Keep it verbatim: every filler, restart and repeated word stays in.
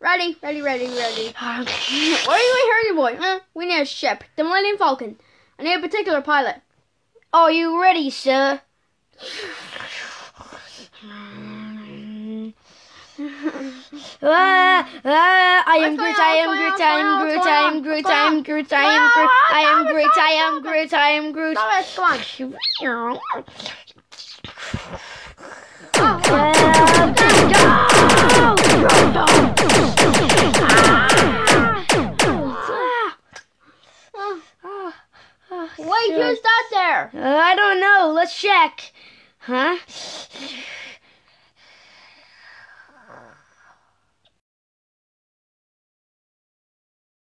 Ready, ready, ready, ready. Where are you going, Hurdy Boy? Huh? We need a ship. The Millennium Falcon. I need a particular pilot. Are you ready, sir? Ah, ah, I am Groot, I am Groot, I am Groot, I am Groot, I am Groot, I am Groot, I am Groot, I am Groot, I am Groot. Come on. Wait, who's that there? Uh, I don't know. Let's check. Huh?